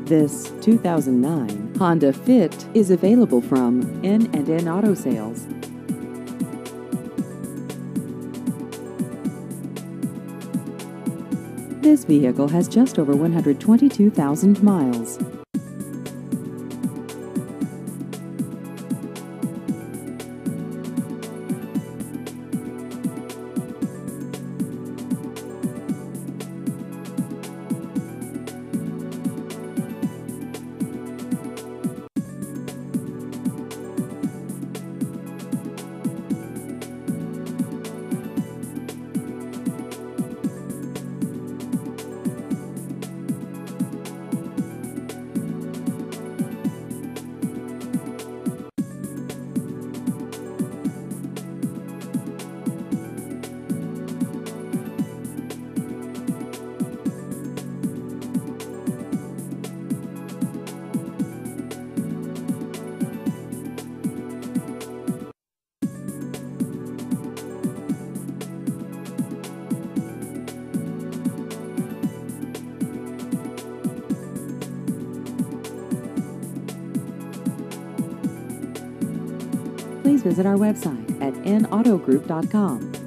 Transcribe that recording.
This 2009 Honda Fit is available from N&N Auto Sales. This vehicle has just over 122,000 miles. Please visit our website at nautogroup.com.